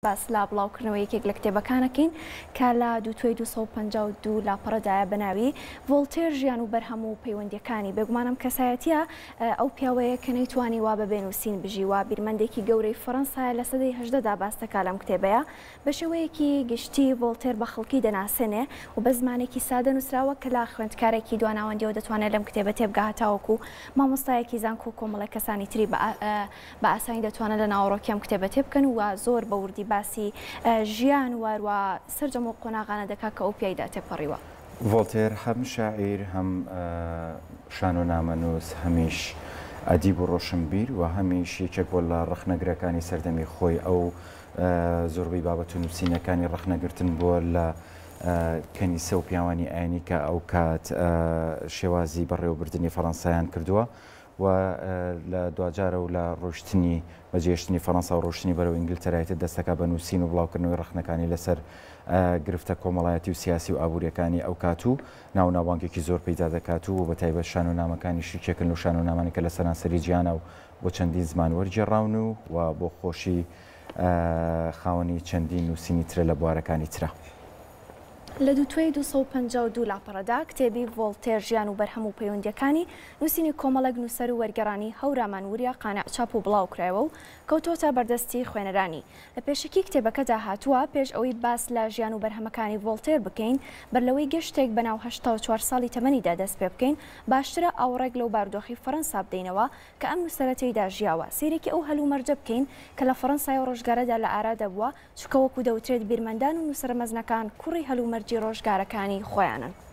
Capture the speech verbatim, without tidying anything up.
باس لا بڵاوکردنەوەیەکێک لە کتێبەکانەکەین کە لە دووتوێی دوو سەد و پەنجا و دوو لاپەڕەدایە بەناوی ڤۆڵتێر ژیان و بەرهەم و پەیوەندیەکانی بێگومانم کەسایەتیە ئەو پیاوەیە کە نەیتوانی وا بە بێنووسین بژی وا بیرمەندێکی گەورەی فەڕەنسایە لە سەدەی هەژدەدا باس دەکات لەم کتێبەیە بە شێوەیەکی گشتی ڤۆڵتێر بە خەڵکی دەناسێنێ و بە زمانێکی سادە نووسراوە کە لە خوێندکارێکی دواناوەندیەوە دەتوانێت لەم کتێبە تێبگاتاوەکو مامۆستایەکی زانکۆ و کۆمەڵە کەسانی تری بە ئاسانی دەتوانێت لە ناوەڕۆکی ئەم کتێبە تێبکەن و زۆر بە وردی باسی ژیان واروە سەرجەم و قۆناغانە دەکات کە ئەو پیایدا تێپەڕیوە. ڤۆڵتێر هەم شاعیر هەم شانۆنامەنووس هەمیش ئەدیب و ڕۆشنبیر و هەمیش یەکێک بۆ لە ڕەخنەگرەکانی سەردەمی خۆی ئەو زۆربەی بابەت و نووسینەکانی ڕەخنەگرتن بووە لە کەنیسە و پیاوانی ئاینی کە ئەو کات شێوازی بەڕێوەبردننی فەڕەنسایان کردووە و لە دوجارە و لە ڕۆشتنی بەجێشتنی فەڕەنسا و ڕۆشتنی بەرەو ئینگلتەرایەتی دەستەکە بە نووسین و بڵاوکردنەوەی ڕەخنەکانی لەسەر گرفتە کۆمەڵایەتی و سیاسی و ئابوووریەکانی ئەو کات و ناوناوانگێکی زۆر پەیدا دەکات و بە تایبەت شانۆنامەکانی شیکێکن و شانۆنامانی کە لە سەرانسەری گیانە و بۆ چەندین زمان وەرگێڕاون و بۆ خۆشی خاوەنی چەندین نووسینی ترە لە بوارەکانی ترە. لە دووتوێی دوو سەد و پەنجا و دوو لاپەڕەدا کتێبی ڤۆڵتێر ژیان و بەرهەم و پەیوەندیەکانی نووسینی کۆمەڵێک نووسەر و وەرگەڕانی هەورامان وریە قانع چاپ و بڵاوکرایەوە و کەوتۆتە بەردەستی خوێنەرانی. لە پێشکی کتێبەکەدا هاتووە پێش ئەوەی باس لە ژیان و بەرهەمەکانی ڤۆڵتێر بکەین بەرلەوەی گەشتێک بەناو هەشتا و چوار ساڵی تەمەنیدا دەست پێ بکەین باشترە ئاوڕێک لەو بارودۆخی فەڕەنسا بدەینەوە کە ئەم نووسەرە تێیدا ژیاوە سیرێکی ئەو هەلومەرجە بکەین کە لە فەڕەنسای ڕۆژگارەدا لە ئارا دەبووە چکە وەکو دەوترێت بیرمەندان و نووسەر مەزنەکان کوڕی هەلومەرجی ڕۆژگارەکانی خۆیانن.